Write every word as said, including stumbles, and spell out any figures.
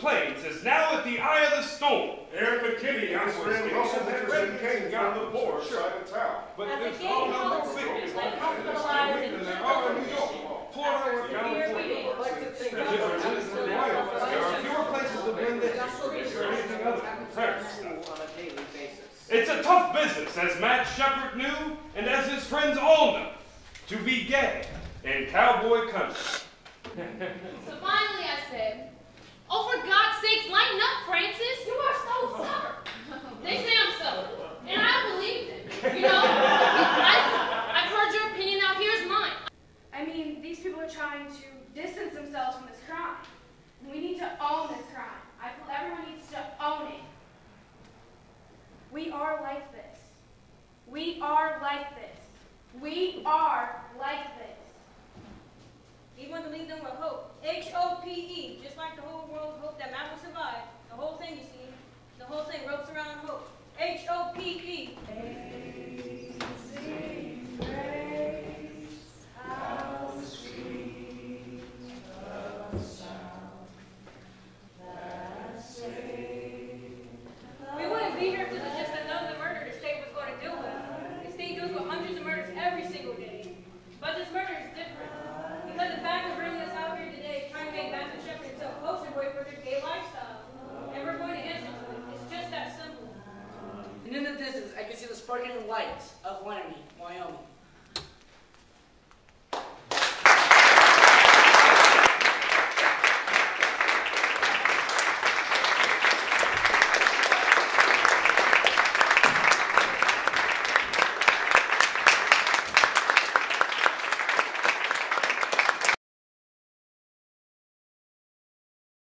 Plains is now at the eye of the storm. Aaron McKinney and his friend Russell Henderson King got the poor side of town. But As there's a all gay number couple, figures like like hospitalized and there are in New York. Poor after hours, severe reading, there are fewer places to blend in. Is there anything other than prayer stuff? It's a tough business, as Matt Shepard knew, and as his friends all know, to be gay in cowboy country. So finally I said, oh, for God's sakes, lighten up, Francis. You are so stubborn. They say I'm stubborn, and I believe them. You know, I, I've heard your opinion, now here's mine. I mean, these people are trying to distance themselves from this crime. And we need to own this crime. I feel everyone needs to own it. We are like this. We are like this. We are like this. We want to leave them with hope. H O P E, just like the whole world hoped that man would survive. The whole thing, you see, the whole thing ropes around hope. H O P E.